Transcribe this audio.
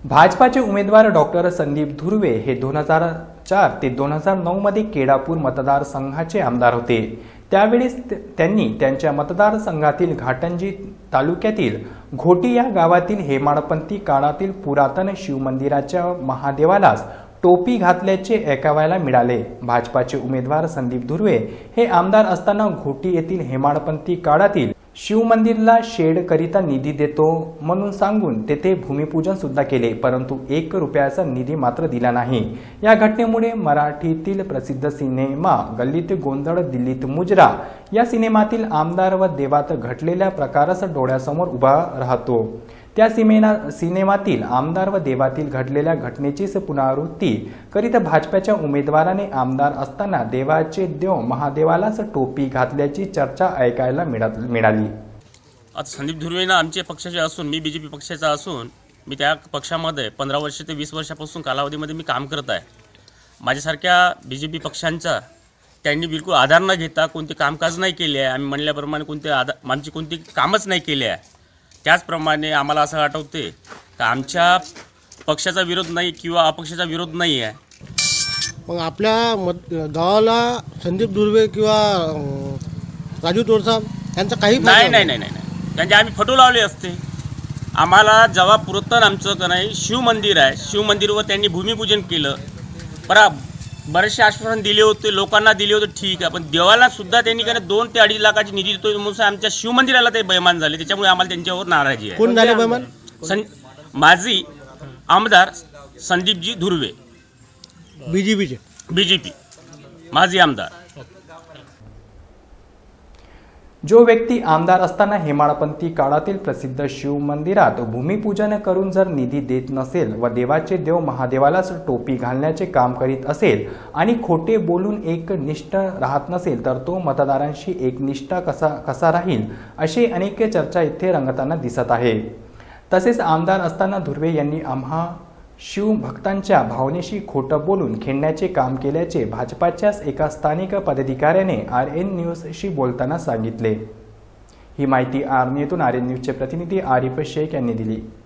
भाजपाचे उमेदवार डॉक्टर संदीप धुर्वे हे 2004 ते 2009 मध्ये केडापूर मतदारसंघाचे आमदार होते। त्यावेळेस त्यांनी त्यांच्या मतदारसंघातील घाटंजी तालुक्यातील घोटी या गावातील हेमाडपंथी काळातील पुरातन शिवमंदिराच्या महादेवालाच टोपी घातल्याचे ऐकायला मिळाले। भाजपाचे उमेदवार संदीप धुर्वे हे आमदार असताना घोटी येथील हेमाडपंथी काळातील शिवमंदिरला शेडकरिता निधी देतो म्हणून सांगून तेथे भूमिपूजन सुद्धा केले, परंतु 1 रुपयाचा निधी मात्र दिला नाही। या घटनेमुळे मराठीतील प्रसिद्ध सिनेमा गल्लीत गोंधळ दिल्लीत मुजरा या सिनेमातील आमदार व देवात घडलेल्या प्रकारास डोळ्यासमोर उभा राहतो। त्या सिनेमातील आमदार व देवातील घडलेल्या घटनेचीच पुनरावृत्ती करीत भाजपाच्या उमेदवाराने आमदार असताना देवाचे देव महादेवालाच टोपी घातल्याची चर्चा ऐकायला मिळाली। आज संदीप धुर्वेंना आमचे पक्षाचे असून मी बीजेपी पक्षाचा असून मी त्या पक्षामध्ये 15 वर्ष ते 20 वर्षापासून कालावधीमध्ये मी काम करत आहे। माझ्यासारख्या बीजेपी पक्षांचा त्यांनी बिलकुल आधार न घेता कोणते कामकाज नाही केले आहे। आम्ही म्हणल्याप्रमाणे आमची कोणती कामच नाही केले आहे। त्याचप्रमाणे आम्हाला असं आठवते की आमच्या पक्षाचा विरोध नाही किंवा अपक्षाचा विरोध नाही आहे। मग आपल्या गावाला संदीप धुर्वे किंवा राजू तोडसाब यांचा काही नाही त्यांचे आम्ही फोटो लावले असते। आम्हाला जेव्हा पुरातन आमचं का नाही शिवमंदिर आहे, शिवमंदिरवर त्यांनी भूमिपूजन केलं, बरेचसे आश्वासन दिले होते, लोकांना दिले होते, ठीक आहे, पण देवाला सुद्धा त्यांनी काय 2 ते 2.5 लाखाची निधी देतो म्हणून आमच्या शिवमंदिराला ते बेमान झाले। त्याच्यामुळे आम्हाला त्यांच्यावर नाराजी आहे। कोण झाले बेमान? माजी आमदार संदीपजी धुर्वे, बीजेपी माजी आमदार। जो व्यक्ती आमदार असताना हेमाडपंथी काळातील प्रसिद्ध शिव मंदिरात भूमिपूजन करून जर निधी देत नसेल व देवाचे देव महादेवालाच टोपी घालण्याचे काम करीत असेल आणि खोटे बोलून एकनिष्ठ राहत नसेल तर तो मतदारांशी एकनिष्ठ कसा राहील अशी अनेक चर्चा इथे रंगताना दिसत आहे। तसेच आमदार असताना धुर्वे यांनी आम्हा शिवभक्तांच्या भावनेशी खोटं बोलून खेळण्याचे काम केल्याचे भाजपाच्याच एका स्थानिक पदाधिकाऱ्याने RN न्यूजशी बोलताना सांगितले। ही माहिती आर्मीतून RN न्यूजचे प्रतिनिधी आरिफ शेख यांनी दिली।